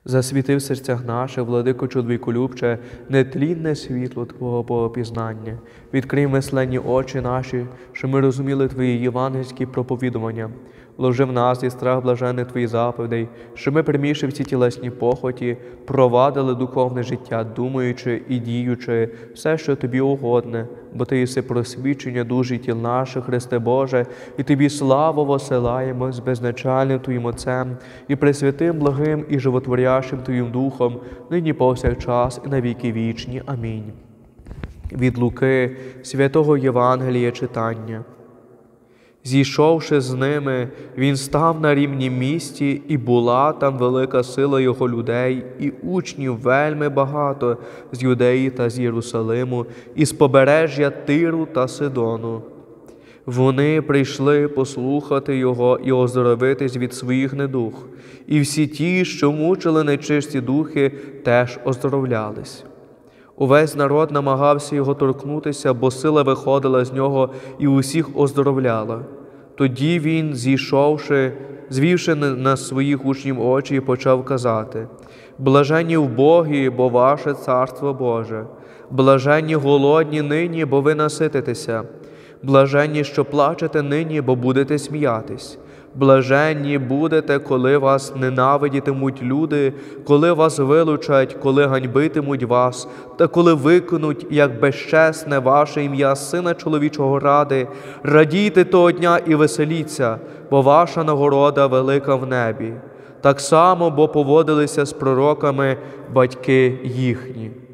Засвіти в серцях наших, владико чоловіколюбче, нетлінне світло Твого богопізнання. Відкрий мисленні очі наші, щоб ми розуміли Твої євангельські проповідування. Вложи в нас і страх блажений Твої заповідей, щоб ми, примівши всі тілесні похоті, провадили духовне життя, думаючи і діючи все, що Тобі угодне, бо Ти єси просвічення душ і тіл наших, Христе Боже, і Тобі славу восилаємо з безначальним Твоїм Отцем і пресвятим, благим і животворящим Твоїм Духом, нині повсякчас і на віки вічні. Амінь. Від Луки святого Євангелія читання. Зійшовши з ними, він став на рівнім місті, і була там велика сила його людей, і учнів вельми багато з Юдеї та з Єрусалиму, і з побережжя Тиру та Сидону. Вони прийшли послухати його і оздоровитись від своїх недуг, і всі ті, що мучили нечисті духи, теж оздоровлялись. Увесь народ намагався його торкнутися, бо сила виходила з нього і усіх оздоровляла. Тоді він, звівши на своїх учнів очі, почав казати: «Блаженні вбогі, бо ваше царство Боже! Блаженні голодні нині, бо ви насититеся! Блаженні, що плачете нині, бо будете сміятись! Блаженні будете, коли вас ненавидітимуть люди, коли вас вилучать, коли ганьбитимуть вас, та коли викинуть, як безчесне ваше ім'я Сина Чоловічого ради. Радійте того дня і веселіться, бо ваша нагорода велика в небі. Так само, бо поводилися з пророками батьки їхні».